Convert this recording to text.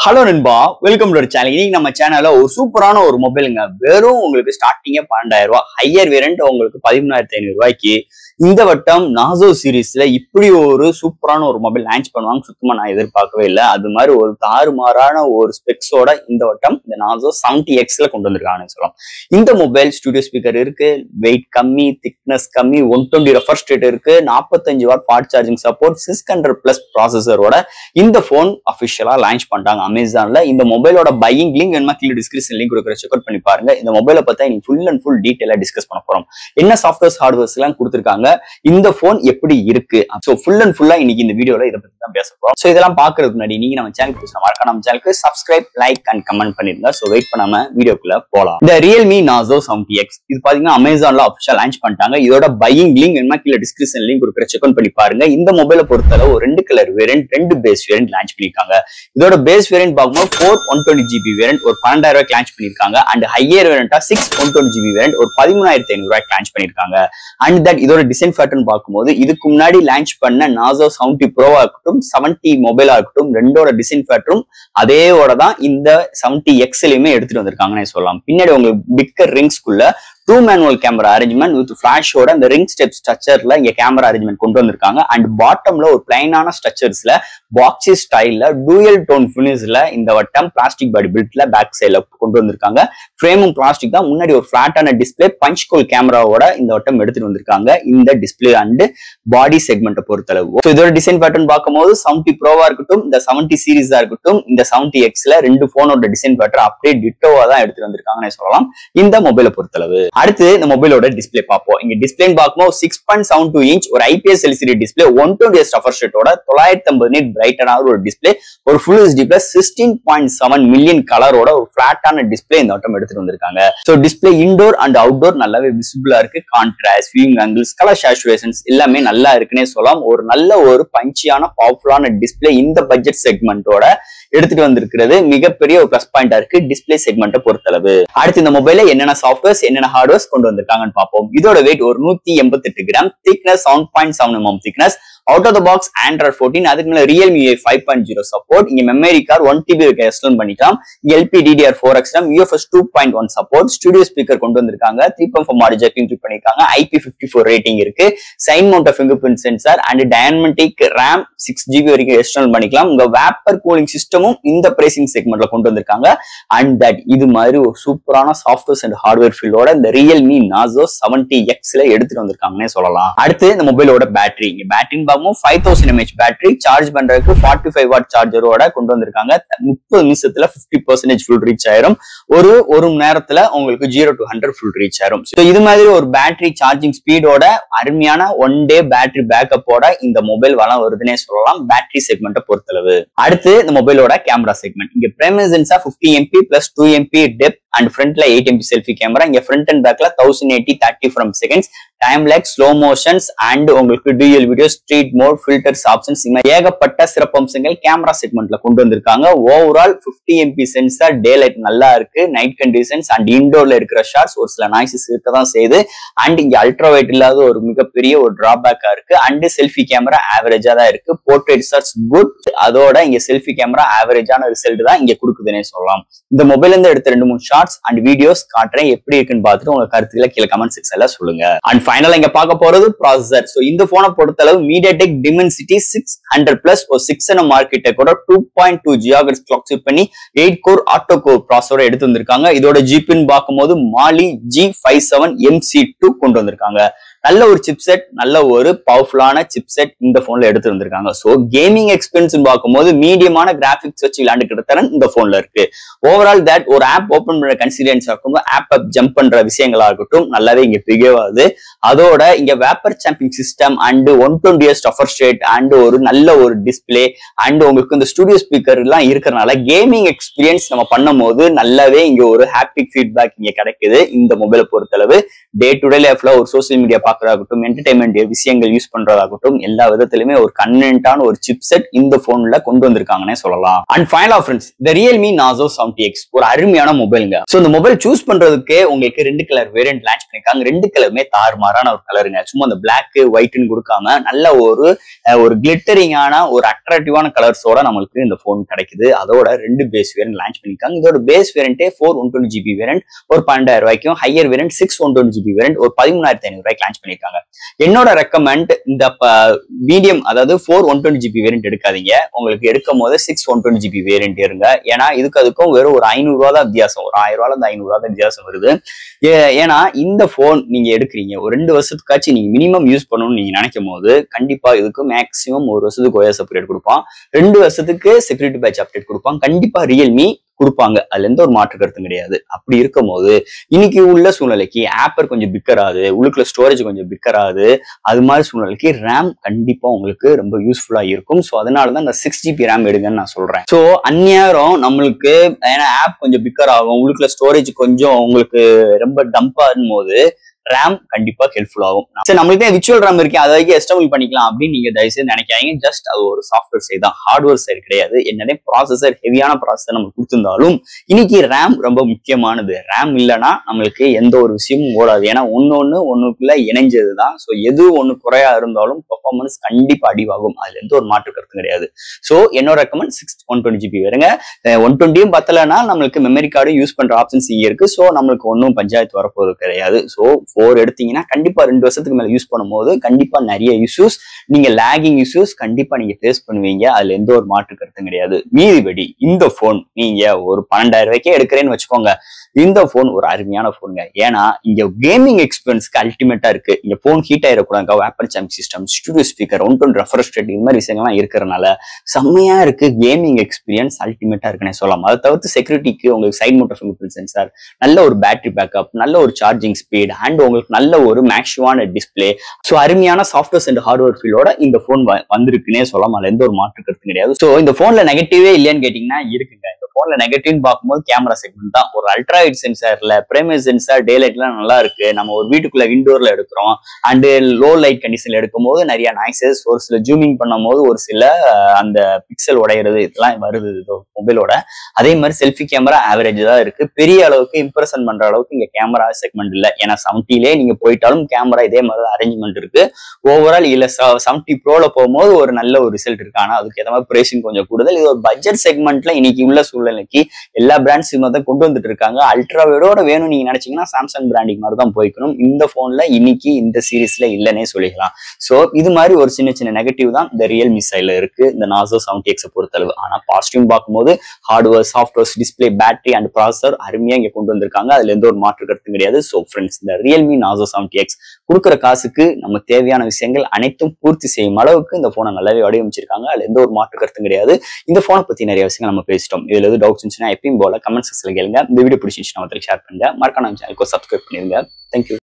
Hello நண்பா, welcome to channel. இன்னைக்கு நம்ம சேனல்ல ஒரு சூப்பரான ஒரு மொபைலுங்க. வெறும் உங்களுக்கு ஸ்டார்டிங்கே 12,000 ரூபாய், ஹையர் வேரியன்ட் உங்களுக்கு 13,500 ரூபாய்க்கு இந்த வட்டம் நாசோ சீரீஸ்ல இப்படி ஒரு சூப்பரான ஒரு மொபைல் லான்ச் பண்ணுவாங்க. சுத்தமா நான் எதிர்பார்க்கவே இல்லை. அது மாதிரி ஒரு தாறுமாறான ஒரு ஸ்பெக்ஸோட இந்த வட்டம் இந்த நாசோ 70Xல கொண்டு வந்திருக்காங்கன்னு சொல்லலாம். இந்த மொபைல் ஸ்டுடியோ ஸ்பீக்கர் இருக்கு, வெயிட் கம்மி, திக்னஸ் கம்மி, 120 ரெஃப்ரெஷ் ரேட் இருக்கு, 45 வாட் ஃபாஸ்ட் சார்ஜிங் சப்போர்ட், 600+ ப்ராசஸரோட இந்த போன் அபிஷியலா லான்ச் பண்ணிட்டாங்க அமேசான்ல. இந்த மொபைலோட பையிங் லிங்க் என்ன கீழே டிஸ்கிரிப்ஷன் லிங்க் கொடுக்குற, செக் அவுட் பண்ணி பாருங்க. இந்த மொபைலை பத்தி நீங்க ஃபுல் அண்ட் ஃபுல் டீடைலா டிஸ்கஸ் பண்ண போறோம். என்ன சாஃப்ட்வேர்ஸ் ஹார்ட்வேர்ஸ் எல்லாம் கொடுத்திருக்காங்க, இந்த போன் எப்படி இருக்கு, சோ ஃபுல் அண்ட் ஃபுல்லா இன்னைக்கு இந்த வீடியோல இத பத்தி தான் பேச போறோம். சோ இதெல்லாம் பாக்குறதுக்கு முன்னாடி நீங்க நம்ம சேனலுக்கு புதுசா மறக்காம நம்ம சேனலுக்கு சப்ஸ்கிரைப், லைக் அண்ட் கமெண்ட் பண்ணிருங்க. சோ வெயிட் பண்ணாம வீடியோக்குள்ள போலாம். இந்த Realme Nazo 70X இது பாத்தீங்கன்னா அமேசான்ல அபிஷியல் லான்ச் பண்ணிட்டாங்க. இதோட பையிங் லிங்க் என்ன கீழே டிஸ்கிரிப்ஷன் லிங்க் கொடுக்குற, செக் அவுட் பண்ணி பாருங்க. இந்த மொபைலை பொறுத்தளவு ஒரு 2 colour variant, 2 base variant launch பண்ணிருக்காங்க. இதோட பேஸ் வேரியன்ட் பார்க்கும்போது 4/120GB வேரியன்ட் ஒரு 12,000 ரூபாய்க்கு லான்ச் பண்ணிருக்காங்க. அண்ட் ஹையர் வேரியன்ட்டா 6/120GB வேரியன்ட் ஒரு 13,500 ரூபாய்க்கு லான்ச் பண்ணிருக்காங்க. அண்ட் தட் இதோட டிசைன் பேட்டர்ன் பார்க்கும்போது இதுக்கு முன்னாடி லான்ச் பண்ண Nazo 70 Pro-வா இருக்கட்டும், 70 மொபைலா இருக்கட்டும், ரெண்டோட டிசைன் பேட்டர்ன் அதேவோட தான் இந்த 70X-லயுமே எடுத்துட்டு வந்திருக்காங்கன்னு சொல்லலாம். பின்னாடி உங்களுக்கு பிக்கர் ரிங்ஸ்குள்ள 2 மேனுவல் கேமரா அரேஞ்ச்மெண்ட் வித் ஃபிளாஷோட இந்த ரிங் ஸ்டெப் ஸ்ட்ரக்சர்ல இங்க கேமரா அரேஞ்ச்மெண்ட் கொண்டு வந்திருக்காங்க. அண்ட் பாட்டம்ல ஒரு பிளைனான ஸ்ட்ரக்சர்ஸ்ல பாக்ஸி ஸ்டைல்ல டூயல் டோன் ஃபினிஷ்ல இந்த வட்டம் பிளாஸ்டிக் பாடி பில்ட்ல பேக் சைட்ல கொண்டு வந்திருக்காங்க. ஃப்ரேமும் பிளாஸ்டிக் தான். முன்னாடி ஒரு பிளாட்டான டிஸ்பிளே பஞ்ச் கோல் கேமராவோட இந்த வட்டம் எடுத்துட்டு வந்திருக்காங்க இந்த டிஸ்பிளே அண்ட் பாடி செக்மெண்ட்டை பொறுத்தளவு. ஸோ இதோட டிசைன் பேட்டர்ன் பார்க்கும்போது 70 Pro-வா இருக்கட்டும், இந்த 70 சீரீஸா இருக்கட்டும், இந்த 70X-ல ரெண்டு போனோட டிசைன் பேட்டர்ன் அப்படியே டிட்டோவா தான் எடுத்துட்டு வந்திருக்காங்கன்னு சொல்லலாம் இந்த மொபைலை பொறுத்தளவு. அடுத்து இந்த மொபைலோட டிஸ்பிளே பார்ப்போம். இங்க டிஸ்பிளே பார்க்கும்போது 6.72 இன்ச் ஒரு IPS LCD display, 120Hz refresh ரேட்டோட 950 nit பிரைட்டனான ஒரு டிஸ்பிளே, ஒரு ஃபுல் HD பிளஸ் 16.7 மில்லியன் கலரோட ஒரு பிளாட்டான டிஸ்பிளே இந்த வட்டம் எடுத்துட்டு வந்திருக்காங்க. So display indoor and outdoor நல்லாவே விசிபிளா இருக்கு. Contrast, viewing angles, colour saturations எல்லாமே நல்லா இருக்குன்னே சொல்லலாம். ஒரு நல்ல ஒரு பஞ்சியான பவர்ஃபுல்லான டிஸ்பிளே இந்த பட்ஜெட் செக்மெண்டோட எடுத்துட்டு வந்திருக்கிறது மிகப்பெரிய ஒரு பிளஸ் பாயிண்டா இருக்கு டிஸ்பிளே செக்மெண்ட்டை பொறுத்தளவு. அடுத்து இந்த மொபைல என்னென்ன சாஃப்ட்வேர்ஸ், என்னென்ன ஹார்ட்வேர்ஸ் கொண்டு வந்திருக்காங்கன்னு பார்ப்போம். இதோட வெயிட் ஒரு 188 gram, thickness 7.7 mm thickness, out of the box Android 14, அதுக்கு மேல Realme UI 5.0 சப்போர்ட். இங்க மெமரி கார்டு 1TB எக்ஸ்டெண்ட் பண்ணிக்கலாம். LPDDR4X RAM, UFS 2.1 support, studio speaker கொண்டு வந்திருக்காங்க. 3.4 ஆடியோ ஜாக்கிங் ட்ரிப் பண்ணிருக்காங்க. IP54 ரேட்டிங் இருக்கு. Side mount fingerprint sensor and dynamic RAM 6GB வரைக்கும் extend பண்ணிக்கலாம். உங்க வேப்பர் கூலிங் சிஸ்டமும் இந்த பிரைசிங் செக்மெண்ட்ல கொண்டு வந்திருக்காங்க. அண்ட் தட் இது மாதிரி ஒரு சூப்பரான சாஃப்ட்வேர்ஸ் அண்ட் ஹார்ட்வேர் ஃபீல்டோட இந்த Realme Nazo 70X-ல எடுத்துட்டு வந்திருக்காங்கன்னே சொல்லலாம். அடுத்து இந்த மொபைலோட பேட்டரி, இங்க பேட்டரி 5000 mAh பேட்டரி, சார்ஜ் பண்றதுக்கு 45 வாட் சார்ஜரோட கொண்டு வந்திருக்காங்க. 30 நிமிஷத்துல 50% ஃபுல் ரீச் ஆயிரும். ஒரு மணி நேரத்துல உங்களுக்கு 0 to 100 ஃபுல் ரீச் ஆயிரும். இது மாதிரி ஒரு பேட்டரி சார்ஜிங் ஸ்பீடோட அருமையான 1 டே பேட்டரி பேக்கப்போட இந்த மொபைல் வளம் வருதுன்னே சொல்லலாம் பேட்டரி செக்மெண்ட்டை பொறுத்தளவு. அடுத்து இந்த மொபைலோட கேமரா செக்மெண்ட், இங்க primary sensor 50 MP plus 2 MP depth and ஃப்ரண்ட்ல 8 MP செல்ஃபி கேமரா. இங்க ஃப்ரண்ட் அண்ட் பேக்ல 1080 30 frames seconds, டைம் லேக், ஸ்லோ மோஷன்ஸ் அண்ட் உங்களுக்கு dual video, street mode, filters options, ஏகப்பட்ட சிறப்பம்சங்கள் கேமரா செக்மெண்ட்ல கொண்டு வந்திருக்காங்க. Overall 50 MP sensor, day light நல்லா இருக்கு, நைட் கண்டிஷன்ஸ் அண்ட் இன்டோர்ல இருக்கிற ஷார்ட்ஸ் ஒரு சில நாய்ஸஸ் இருக்கதான் செய்யுது. அண்ட் இங்க அல்ட்ரா வைட் இல்லாத ஒரு மிகப்பெரிய ஒரு டிராபேக்கா இருக்கு. அண்ட் செல்ஃபி கேமரா ஆவரேஜா தான் இருக்கு. போர்ட்ரேட் ஷாட்ஸ் குட், அதோட இங்க செல்ஃபி கேமரா ஆவரேஜான ரிசல்ட் தான் இங்க கொடுக்குதுன்னே சொல்லலாம். இந்த மொபைல் இருந்து எடுத்த 2-3 ஷார்ட்ஸ் அண்ட் வீடியோஸ் காட்டுறேன், எப்படி இருக்குன்னு பார்த்துட்டு உங்க கருத்துக்களை கீழே கமெண்ட் செக்ஷன்ல சொல்லுங்க. அண்ட் ஃபைனலா இங்க பார்க்க போறது ப்ராசஸர். சோ இந்த போனை பொறுத்தளவு MediaTek Dimensity 600+ ஒரு 6nm ஆர்க்கிடெக்டோட 2.2 GHz கிளாக் சிப் பண்ணி 8 கோர் ஆட்டோ கோர் ப்ராசஸரோட எடுத்து வந்திருக்காங்க. இதோட ஜிபின்னு பார்க்கும்போது Mali G57 MC2 கொண்டு வந்திருக்காங்க. நல்ல ஒரு சிப்செட், நல்ல ஒரு பவர்ஃபுல்லான சிப்செட் இந்த போன்ல எடுத்து வந்திருக்காங்க. சோ கேமிங் எக்ஸ்பீரியன்ஸ் பார்க்கும்போது மீடியமான கிராபிக்ஸ் வச்சு விளையாண்டுக்கிற தரன் இந்த போன்ல இருக்கு. ஓவரால் தட் ஒரு ஆப் ஓபன் பண்ற கன்சிடென்ஸ் ஆகும், ஆப் ஜம்ப் பண்ற விஷயங்களா இருக்கட்டும் நல்லாவே இங்க பிகேவ் ஆகுது. அதோட இங்க vapour chamber system and 120Hz refresh rate and ஒரு நல்ல ஒரு டிஸ்பிளே அண்ட் உங்களுக்கு இந்த ஸ்டுடியோ ஸ்பீக்கர் எல்லாம் இருக்கிறனால கேமிங் எக்ஸ்பீரியன்ஸ் நம்ம பண்ணும் போது நல்லாவே இங்க ஒரு ஹாப்டிக் ஃபீட்பேக் இங்க கிடைக்குது இந்த மொபைலை பொறுத்தளவு. டே டு டே லைஃப்ல ஒரு சோசியல் மீடியா பாக்குறதாகட்டும், என்டர்டைன்மெண்ட் விஷயங்கள் யூஸ் பண்றதாகட்டும், எல்லா விதத்திலுமே ஒரு கன்வீனியன்ட்டான ஒரு சிப்செட் இந்த போன்ல கொண்டு வந்திருக்காங்கன்னே சொல்லலாம். அண்ட் ஃபைனலா ஃப்ரெண்ட்ஸ், இந்த Realme Narzo 70X ஒரு அருமையான மொபைலுங்க. சோ இந்த மொபைல் சூஸ் பண்றதுக்கு உங்களுக்கு 2 கலர் வேரியன்ட் லான்ச் பண்ணிருக்காங்க. 2 கலருமே தாறுமாறான ஒரு கலருங்க. சும்மா அந்த பிளாக் ஒயிட்னு கொடுக்காம நல்ல ஒரு கிளிட்டரிங்கான ஒரு அட்ராக்டிவான கலர்ஸோட நம்மளுக்கு இந்த போன் கிடைக்குது. அதோட 2 பேஸ் வேரியன்ட் லான்ச் பண்ணிருக்காங்க. இதோட பேஸ் வேரியன்ட்டே 4 120GB வேரியன்ட் ஒரு 12,000 ரூபாய்க்கும், ஹையர் வேரியன்ட் 6 120GB வேரியன்ட் ஒரு 13,500 ரூபாய்க்கு லான்ச் பண்ணிருக்காங்க. என்னோட ரெக்கமெண்ட் இந்த மீடியம், அதாவது 4 120GB வேரியன்ட் எடுக்காதீங்க. உங்களுக்கு எடுக்கும் போது 6 120GB வேரியன்ட் இருங்க. ஏன்னா அதுக்கும் வெறும் ஒரு 500 ரூபா தான் வித்தியாசம், ஒரு 1000 ரூபாயில இருந்து 500 ரூபா தான் வித்தியாசம் வருது. ஏன்னா இந்த போன் நீங்க எடுக்கிறீங்க ஒரு 2 வருஷத்துக்காச்சும் நீங்க மினிமம் யூஸ் பண்ணணும்னு நீங்க நினைக்கும் போது கண்டிப்பா இதுக்கு மேக்ஸிமம் 1 வருஷத்துக்கு OS அப்டேட் கொடுப்பான், 2 வருஷத்துக்கு செக்யூரிட்டி பேட்ச் அப்டேட் கொடுப்பான். கண்டிப்பா ரியல்மி கொடுப்பாங்க, அதுல எந்த ஒரு மாற்று கருத்தும் கிடையாது. அப்படி இருக்கும் போது இன்னைக்கு உள்ள சூழ்நிலைக்கு ஆப்பர் கொஞ்சம் பிக்கர் ஆகுது, உள்ளுக்குள்ள ஸ்டோரேஜ் கொஞ்சம் பிக்கர் ஆகுது. அது மாதிரி சூழ்நிலைக்கு ரேம் கண்டிப்பா உங்களுக்கு ரொம்ப யூஸ்ஃபுல்லா இருக்கும். ஸோ அதனாலதான் இந்த 6GB ரேம் எடுங்கன்னு நான் சொல்றேன். ஸோ அந்நேரம் நம்மளுக்கு ஏன்னா ஆப் கொஞ்சம் பிக்கர் ஆகும், உள்ளுக்குள்ள ஸ்டோரேஜ் கொஞ்சம் உங்களுக்கு ரொம்ப டம்ப் ஆகும் போது ரேம் கண்டிப்பா ஹெல்ப்ஃபுல் ஆகும். சரி, நம்மளுக்கு விர்ச்சுவல் ரேம் இருக்கு, அதை வரைக்கும் எஸ்டபிள் பண்ணிக்கலாம் அப்படின்னு நீங்க தயவுசெய்து நினைக்காதீங்க. ஜஸ்ட் அது ஒரு சாஃப்ட்வேர் சைடு தான், ஹார்ட்வேர் சைடு கிடையாது. என்னதே ப்ராசஸர் ஹெவியான ப்ராசஸர் நம்ம கொடுத்திருந்தாலும் இன்னைக்கு ரேம் ரொம்ப முக்கியமானது. ரேம் இல்லைன்னா நம்மளுக்கு எந்த ஒரு விஷயமும் ஓடாது. ஏன்னா ஒண்ணுக்குள்ள இணைஞ்சது தான். ஸோ எது ஒண்ணு குறையா இருந்தாலும் பெர்ஃபார்மன்ஸ் கண்டிப்பா அடிவாகும், அதுல எந்த ஒரு மாற்று கருத்தும் கிடையாது. ஸோ என்னோட ரெக்கமெண்ட் 6 120GB வருங்க. 120யும் பத்தலைன்னா நம்மளுக்கு மெமரி கார்டு யூஸ் பண்ற ஆப்ஷன்ஸ் இங்கே இருக்கு. ஸோ நம்மளுக்கு ஒன்றும் பஞ்சாயத்து வரப்போறது கிடையாது. ஸோ 4 எடுத்தீங்கன்னா கண்டிப்பா 2 வருஷத்துக்கு மேல யூஸ் பண்ணும்போது கண்டிப்பா நிறைய இஷ்யூஸ், நீங்க லேகிங் இஷ்யூஸ் கண்டிப்பா நீங்க ஃபேஸ் பண்ணுவீங்க. அதுல எந்த ஒரு மாற்று கருத்தும் கிடையாது. மீதிபடி இந்த போன் நீங்க ஒரு 12,000 ரூபாய்க்கே எடுக்கிறேன்னு வச்சுக்கோங்க, இந்த போன் ஒரு அருமையான போனுங்க. ஏன்னா இங்க கேமிங் எக்ஸ்பீரியன்ஸ்க்கு அல்டிமேட்டா இருக்கு. இங்க போன் ஹீட் ஆயிடக்கூடாது, vapour chamber system, studio speaker, 120 refresh rate, இது மாதிரி விஷயங்கள்லாம் இருக்கிறனால செம்மையா இருக்கு. கேமிங் எக்ஸ்பீரியன்ஸ் அல்டிமேட்டா இருக்குன்னு சொல்லலாம். அதை தவிர்த்து செக்யூரிட்டிக்கு உங்களுக்கு side mount fingerprint sensor, நல்ல ஒரு பேட்டரி பேக்கப், நல்ல ஒரு சார்ஜிங் ஸ்பீட் அண்ட் உங்களுக்கு நல்ல ஒரு மேக்ஸிவான டிஸ்பிளே. ஸோ அருமையான சாஃப்ட்வேர் அண்ட் ஹார்ட்வேர் ஃபீலோட இந்த போன் வந்திருக்குன்னே சொல்லலாம். அதுல எந்த ஒரு மாற்று கருத்து கிடையாது. ஸோ இந்த போன்ல நெகட்டிவே இல்லையான்னு கேட்டீங்கன்னா இருக்குங்க. இந்த போன்ல நெகட்டிவ்னு பார்க்கும்போது கேமரா செக்மெண்ட் தான். ஒரு அல்ட்ரா வைட் சென்சார்ல பிரைமரி சென்சார் டே லைட்லாம் நல்லா இருக்கு. நம்ம ஒரு வீட்டுக்குள்ள இன்டோர்ல எடுக்கிறோம் அண்ட் லோ லைட் கண்டிஷன்ல எடுக்கும் போது நிறைய நாய்ஸஸ், ஒரு சில ஜூமிங் பண்ணும் போது ஒரு சில அந்த பிக்சல் உடையிறது இதெல்லாம் வருது மொபைலோட. அதே மாதிரி செல்ஃபி கேமரா ஆவரேஜ் தான் இருக்கு. பெரிய அளவுக்கு இம்ப்ரெஷன் பண்ற அளவுக்கு இங்க கேமரா செக்மெண்ட் இல்லை. ஏன்னா 70லே நீங்க போயிட்டாலும் கேமரா இதே மாதிரி அரேஞ்ச்மெண்ட் இருக்கு. ஓவரால் இல்ல 70 ப்ரோல போகும்போது ஒரு நல்ல ஒரு ரிசல்ட் இருக்கு. ஆனா அதுக்கு ஏற்ற மாதிரி பிரைசிங் கொஞ்சம் கூடுதல். இது ஒரு பட்ஜெட் செக்மெண்ட்ல இன்னைக்கு உள்ள சூழ்நிலைக்கு எல்லா பிராண்ட்ஸுமே தான் கொண்டு வந்துட்டு இருக்காங்க. அல்ட்ராவைடோட வேணும் நீங்க நினைச்சீங்கன்னா சாம்சங் பிராண்டிங் மாதிரி தான் போய்க்கணும். இந்த போன்ல இன்னைக்கு இந்த சீரீஸ்ல இல்லைன்னே சொல்லிக்கலாம். சோ இது மாதிரி ஒரு சின்ன சின்ன நெகட்டிவ் தான் இந்த ரியல்மி சைட்ல இருக்கு இந்த Narzo 70X பொறுத்தளவு. ஆனா பாசிட்டிவ் பார்க்கும்போது hardware, software, display, battery and processor அருமையா இங்க கொண்டு வந்திருக்காங்க. அதுல எந்த ஒரு மாற்று கருத்தும் கிடையாது. சோ ஃப்ரெண்ட்ஸ், இந்த ரியல்மி Narzo 70X கொடுக்குற காசுக்கு நம்ம தேவையான விஷயங்கள் அனைத்தும் பூர்த்தி செய்யும் அளவுக்கு இந்த போனை நல்லாவே வடிவமைச்சிருக்காங்க. அதுல எந்த ஒரு மாற்று கருத்தும் கிடையாது. இந்த போனை பத்தி நிறைய விஷயங்கள் நம்ம பேசிட்டோம். இதுல எது டவுட்ஸ் இருந்துச்சுன்னா எப்பயும் போல கமெண்ட் செக்ஷன்ல கேளுங்க. இந்த வீடியோ பிடிச்சிருந்துச்சுன்னா ஷேர் பண்ணுங்க. மறக்காம நம்ம சேனலுக்கு சப்ஸ்கிரைப் பண்ணிருங்க. தேங்க்யூ.